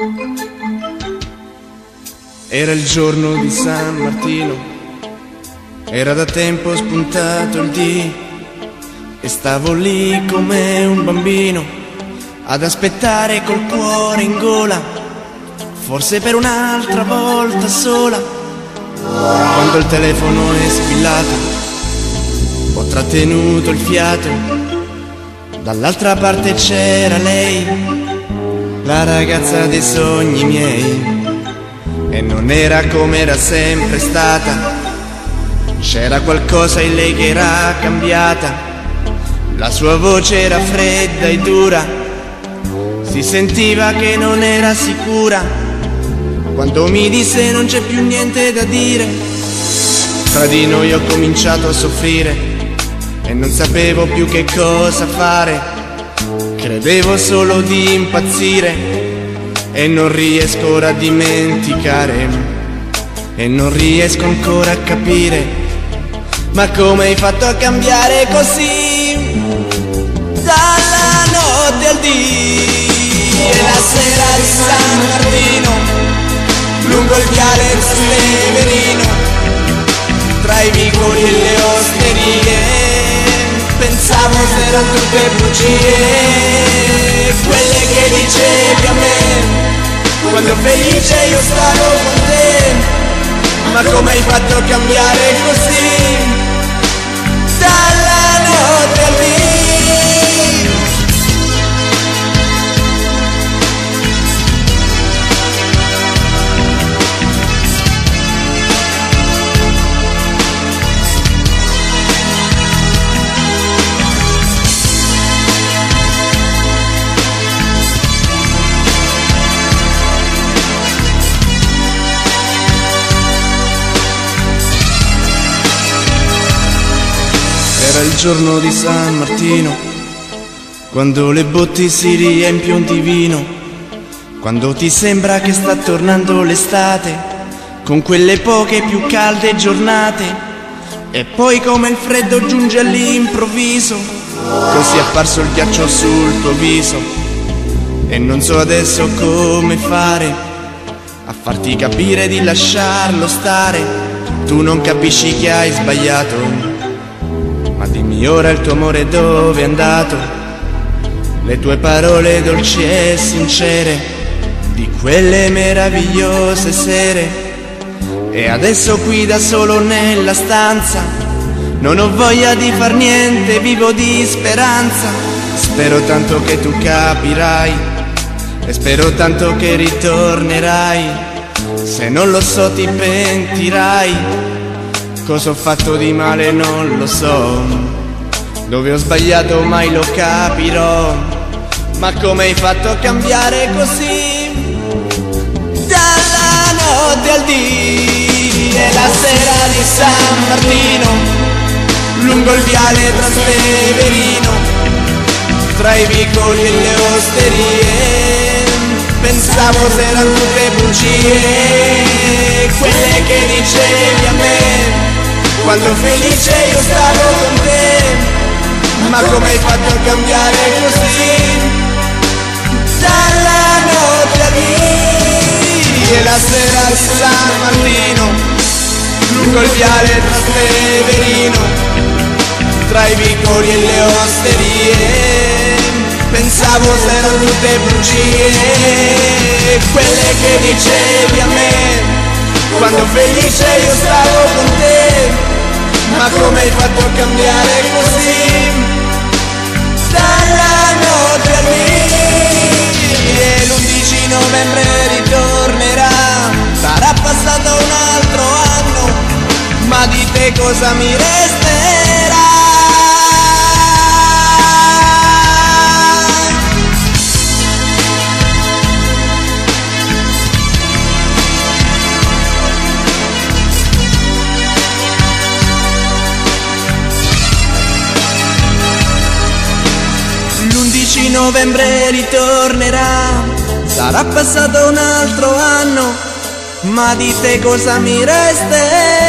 Era il giorno di San Martino, era da tempo spuntato il dì e stavo lì come un bambino ad aspettare col cuore in gola, forse per un'altra volta sola. Quando il telefono è squillato, ho trattenuto il fiato, dall'altra parte c'era lei, la ragazza dei sogni miei. E non era come era sempre stata, c'era qualcosa in lei che era cambiata. La sua voce era fredda e dura, si sentiva che non era sicura. Quando mi disse non c'è più niente da dire, tra di noi ho cominciato a soffrire e non sapevo più che cosa fare. Credevo solo di impazzire e non riesco ora a dimenticare, e non riesco ancora a capire, ma come hai fatto a cambiare così? Dalla notte al dì e la sera di San Martino, lungo il viale Trastevere, tra i vicoli e le osterie, pensavo se erano tutte bugie, quelle che dicevi a me quando felice io stavo con te. Ma come hai fatto a cambiare così? Dalla notte al dì. Era il giorno di San Martino, quando le botti si riempiono di vino, quando ti sembra che sta tornando l'estate, con quelle poche più calde giornate, e poi come il freddo giunge all'improvviso, così è apparso il ghiaccio sul tuo viso, e non so adesso come fare a farti capire di lasciarlo stare. Tu non capisci che hai sbagliato, ma dimmi ora il tuo amore dove è andato, le tue parole dolci e sincere di quelle meravigliose sere. E adesso qui da solo nella stanza non ho voglia di far niente, vivo di speranza. Spero tanto che tu capirai e spero tanto che ritornerai, se non lo so ti pentirai. Cosa ho fatto di male non lo so, dove ho sbagliato mai lo capirò, ma come hai fatto a cambiare così? Dalla notte al dì e la sera di San Martino, lungo il viale Trastevere, tra i vicoli e le osterie, pensavo se erano tutte bugie, quelle che dicevi a me quando felice io stavo con te. Ma come hai fatto a cambiare così? Dalla notte al dì e la sera di San Martino, lungo il viale Trastevere, tra i vicoli e le osterie, pensavo se erano tutte bugie, quelle che dicevi a me quando felice io stavo con te. Ma come hai fatto a cambiare così? Dalla notte al dì e l'11 novembre ritornerà, sarà passato un altro anno, ma di te cosa mi resterà? L'11 novembre ritornerà, sarà passato un altro anno, ma di te cosa mi resterà?